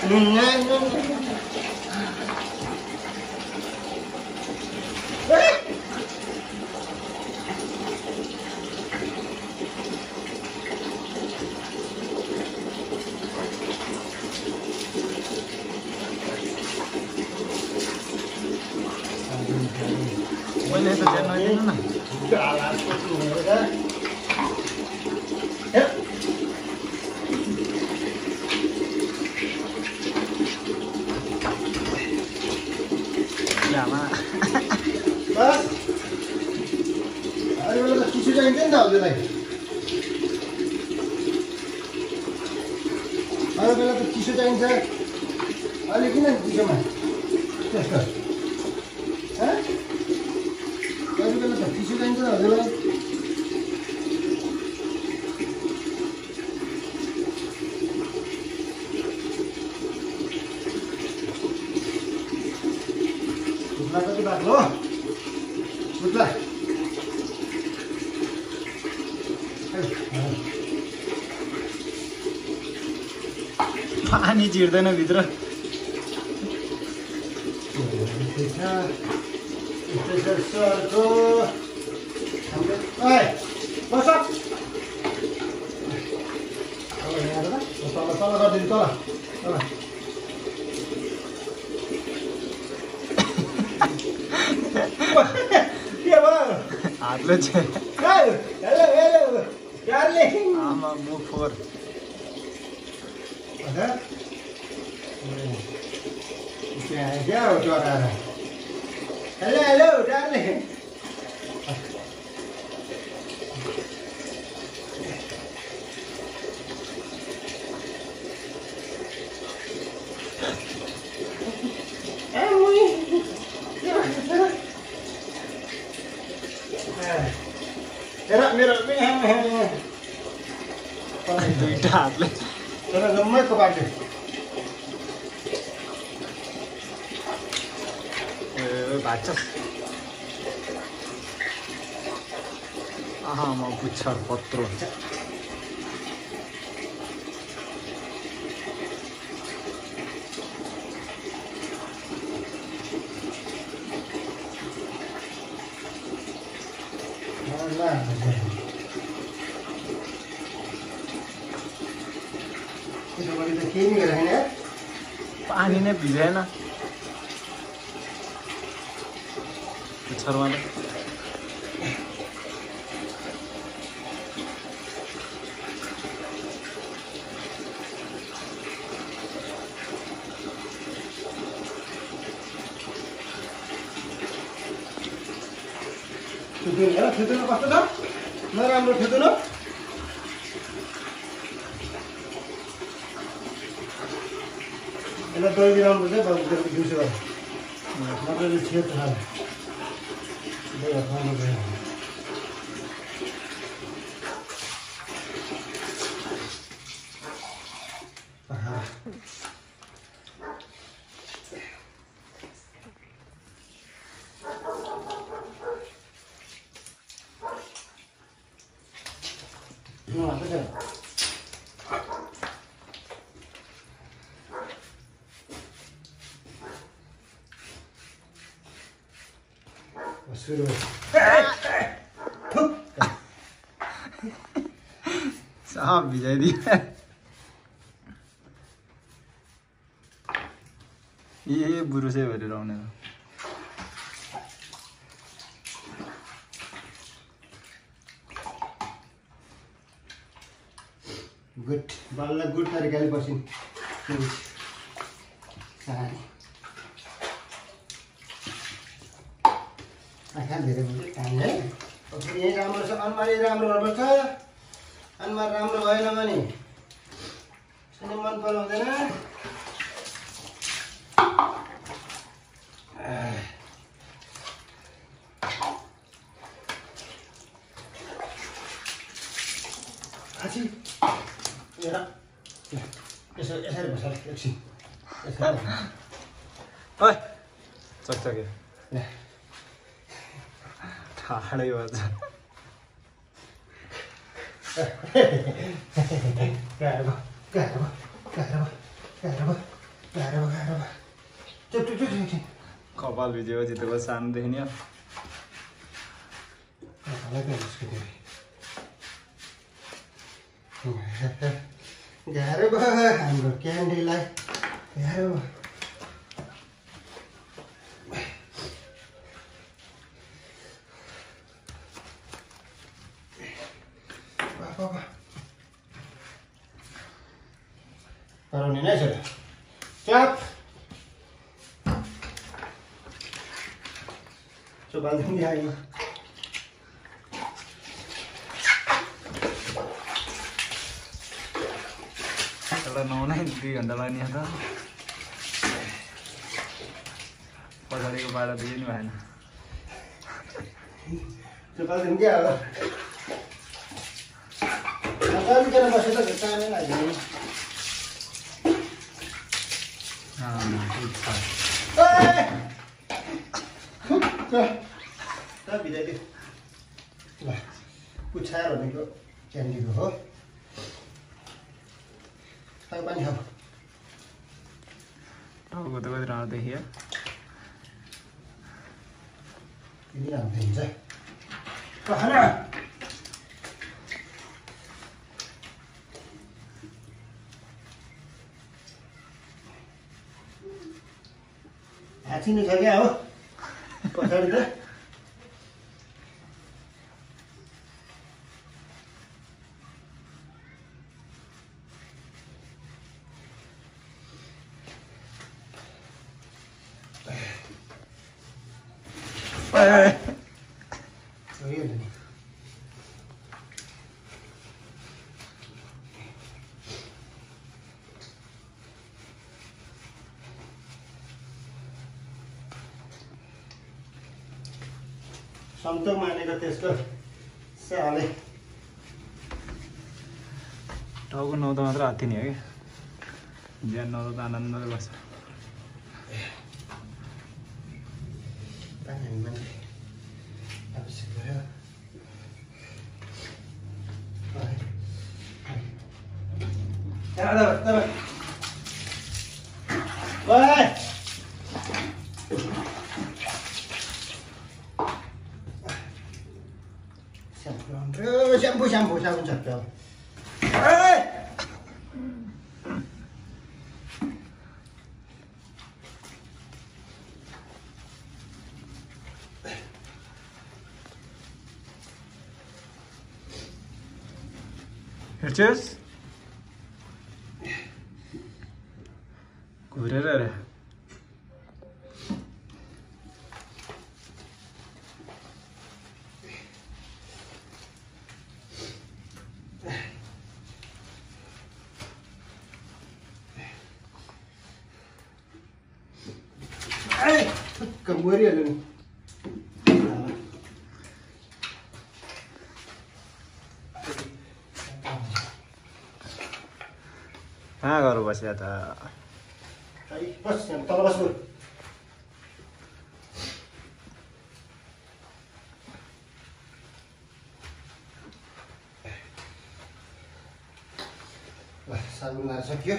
मैले त ध्यान नदिनु न लामा बस अरे बेला त टिस्यु चाहिन्छ नि त हजुरलाई अरू बेला त टिस्यु चाहिन्छ अहिले किन टिस्युमा त्यस्तो अरू बेला त टिस्यु चाहिन्छ त हजुरलाई बुझ्ला कति बाक्लो बुझ्ला पानी चिर्दैन भित्र सरको बस तल तल गरिदिनु तल तल के भयो हातले चाहिँ हेलो हेलो डार्लिङ आमा मुख फोर क्या हो चराएर हेलो हेलो डार्लिङ मेरो दुईटा हातले तर जम्मैको बाटो भाग्छ म पुच्छर पत्रो हुन्छ पानी नै भिजेन पुच्छरमा थुतुनो कस्तो छ नराम्रो थुतुनो यसलाई दही दिलाउनु पर्छ बाबु दिउँसो गरेर मजाले छेद खानु दही खानु पर्छ सुरु सब भिजाइदियो ए बुरुसै भरेर आउने गुड बल्ल गुड तरिकाले बसिन् आँखा धेरै हुन्छ काम है यहीँ राम्रो छ अनुहारै राम्रो गर्नुपर्छ अनुहार राम्रो भएन भने मन पराउँदैन यसरी बस एकछिन ओइ चकचके ठाडै भन्छ गाह्रो भयो गाह्रो चुप चुप चुप चुप कपाल भिजेको जितेको सानोदेखि नि गाह्रो भयो हाम्रो क्यान्डीलाई गाह्रो कराउने नै छ चाप चुपाल्दै आयो एउटा नुहाउनै 2 घन्टा लाग्ने त पछाडिको बाटो देखि नि भएन चुपाल्दै क्या हो नचालिकन बसेर त चामै लाग्दैन बिदाइदियो ल पुच्छाएर भनेको क्यान्डीको हो तपाईँ पनि खाऊ टाउको त कति राम्रो देखियो तिमी राम्रो हुन्छ हाँचिने छ क्या हो पछाडि त सन्तोक मानेको त्यसको साले टाउको नुहाउँदा मात्र हात्ती नि हो कि बिहान नुहाउँदा त आनन्दले बस्छ पानी हाल्नु मान्छे आवश्यक भयो Shampoo chặt rồi. Cheers. घुरेर रे Kembali ada nih. गरौँ बस्या त बस यहाँ तल बस्नु साबुन लाएर सक्यो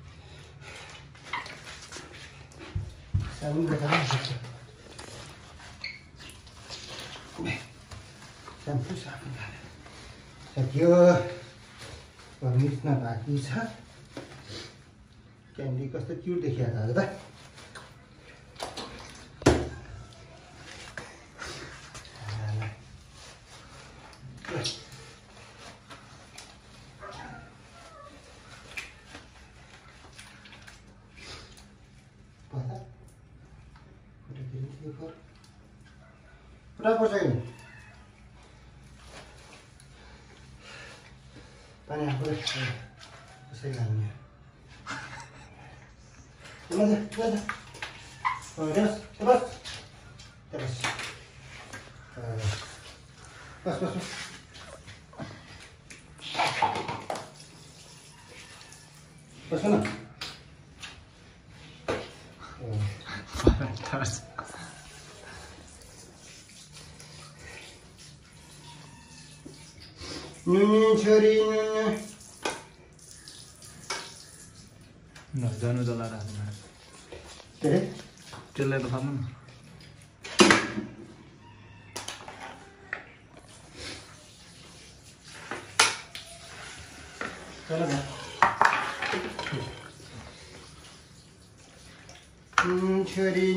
साबुन देखाउनु सक्यो स्याम्पू साबुन लाएर सक्यो मिच्न बाँकी छ क्यान्डी कस्तो क्युट देखिया आज त पुरा पर्छ नि पानी आफूले कसरी हाल्ने छोरी जानु जला राख्नु त्यसलाई त खानु न चलो ना छोरी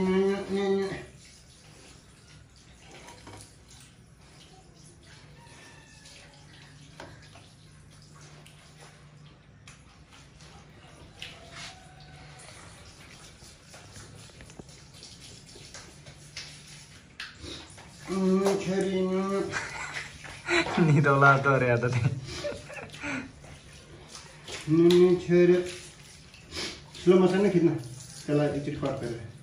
निदौला त अरे आता थिएँ छोरी स्लो मोसन नै खिच्न त्यसलाई एकचोटि कट गरेर